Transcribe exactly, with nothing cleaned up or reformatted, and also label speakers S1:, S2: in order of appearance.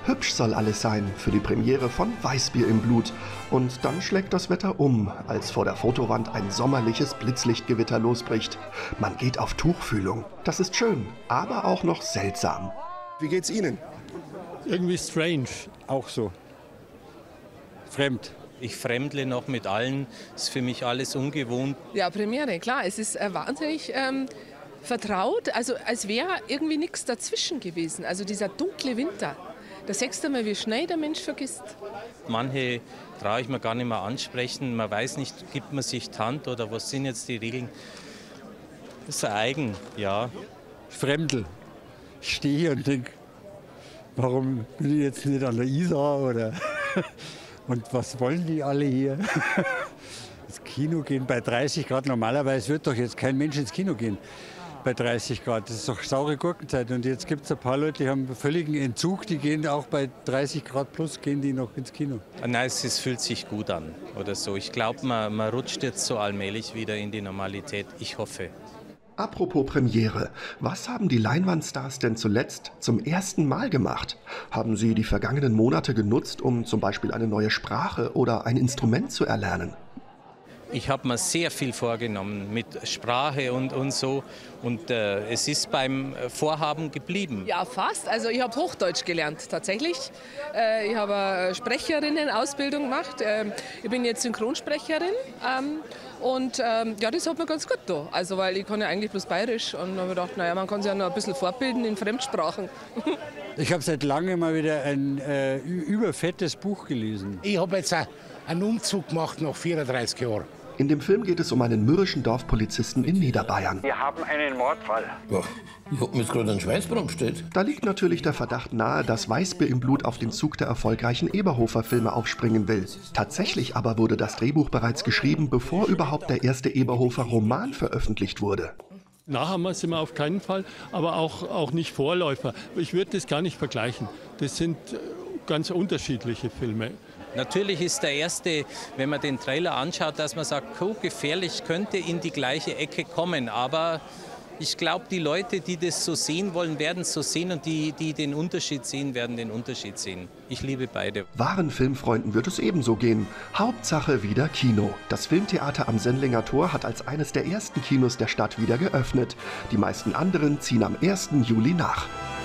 S1: Hübsch soll alles sein für die Premiere von Weißbier im Blut. Und dann schlägt das Wetter um, als vor der Fotowand ein sommerliches Blitzlichtgewitter losbricht. Man geht auf Tuchfühlung. Das ist schön, aber auch noch seltsam.
S2: Wie geht's Ihnen?
S3: Irgendwie strange.
S4: Auch so. Fremd.
S5: Ich fremdle noch mit allen. Ist für mich alles ungewohnt.
S6: Ja, Premiere, klar. Es ist äh, wahnsinnig ähm, vertraut. Also als wäre irgendwie nichts dazwischen gewesen. Also dieser dunkle Winter. Da siehst du mal, wie schnell der Mensch vergisst.
S5: Manche traue ich mir gar nicht mehr ansprechen. Man weiß nicht, gibt man sich die Hand oder was sind jetzt die Regeln. Das ist eigen, ja.
S4: Fremdel. Ich stehe hier und denke, warum bin ich jetzt nicht an der Isar oder und was wollen die alle hier? Ins Kino gehen bei dreißig Grad, normalerweise wird doch jetzt kein Mensch ins Kino gehen bei dreißig Grad. Das ist doch saure Gurkenzeit und jetzt gibt es ein paar Leute, die haben einen völligen Entzug, die gehen auch bei dreißig Grad plus, gehen die noch ins Kino.
S5: Nein, es, es fühlt sich gut an oder so. Ich glaube, man, man rutscht jetzt so allmählich wieder in die Normalität. Ich hoffe.
S1: Apropos Premiere, was haben die Leinwandstars denn zuletzt zum ersten Mal gemacht? Haben sie die vergangenen Monate genutzt, um zum Beispiel eine neue Sprache oder ein Instrument zu erlernen?
S5: Ich habe mir sehr viel vorgenommen mit Sprache und, und so und äh, es ist beim Vorhaben geblieben.
S6: Ja, fast. Also ich habe Hochdeutsch gelernt, tatsächlich. Äh, ich habe eine Sprecherinnen-Ausbildung gemacht. Äh, ich bin jetzt Synchronsprecherin. Ähm, Und ähm, ja, das hat mir ganz gut da. Also, weil ich kann ja eigentlich bloß Bayerisch und habe mir gedacht, naja, man kann sich ja noch ein bisschen fortbilden in Fremdsprachen.
S4: Ich habe seit langem mal wieder ein äh, überfettes Buch gelesen.
S7: Ich habe jetzt einen Umzug gemacht nach vierunddreißig Jahren.
S1: In dem Film geht es um einen mürrischen Dorfpolizisten in Niederbayern.
S8: Wir haben einen Mordfall.
S9: Ja, ich hab mir jetzt gerade einen Schweißbrand bestellt.
S1: Da liegt natürlich der Verdacht nahe, dass Weißbier im Blut auf den Zug der erfolgreichen Eberhofer-Filme aufspringen will. Tatsächlich aber wurde das Drehbuch bereits geschrieben, bevor überhaupt der erste Eberhofer-Roman veröffentlicht wurde.
S3: Nachhammer sind wir auf keinen Fall, aber auch, auch nicht Vorläufer. Ich würde das gar nicht vergleichen. Das sind ganz unterschiedliche Filme.
S5: Natürlich ist der erste, wenn man den Trailer anschaut, dass man sagt, oh, gefährlich, könnte in die gleiche Ecke kommen. Aber ich glaube, die Leute, die das so sehen wollen, werden es so sehen und die, die den Unterschied sehen, werden den Unterschied sehen. Ich liebe beide.
S1: Wahren Filmfreunden wird es ebenso gehen. Hauptsache wieder Kino. Das Filmtheater am Sendlinger Tor hat als eines der ersten Kinos der Stadt wieder geöffnet. Die meisten anderen ziehen am ersten Juli nach.